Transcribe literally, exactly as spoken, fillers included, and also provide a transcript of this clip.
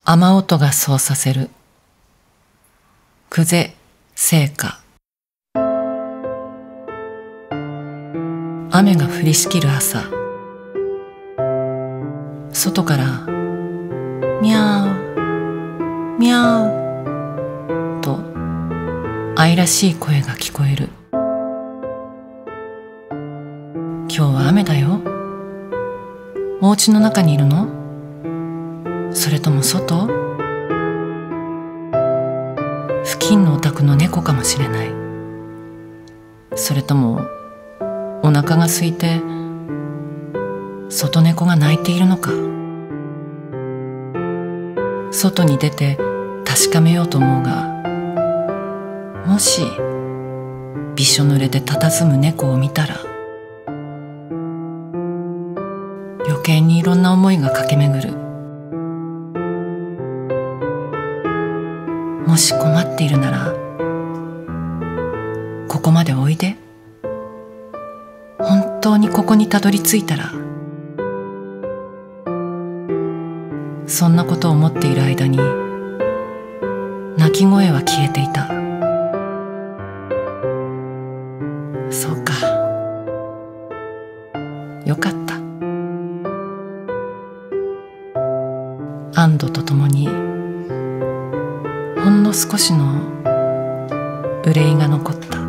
雨音がそうさせる。久世聖歌。雨が降りしきる朝、外からミャーミャーと愛らしい声が聞こえる。今日は雨だよ。お家の中にいるの？それとも外？付近のお宅の猫かもしれない。それともお腹が空いて外猫が鳴いているのか。外に出て確かめようと思うが、もしびしょ濡れで佇む猫を見たら、余計にいろんな思いが駆け巡る。もし困っているなら、ここまでおいで。本当にここにたどり着いたら。そんなことを思っている間に、鳴き声は消えていた。そうか。よかった。安堵とともに、ほんの少しの憂いが残った。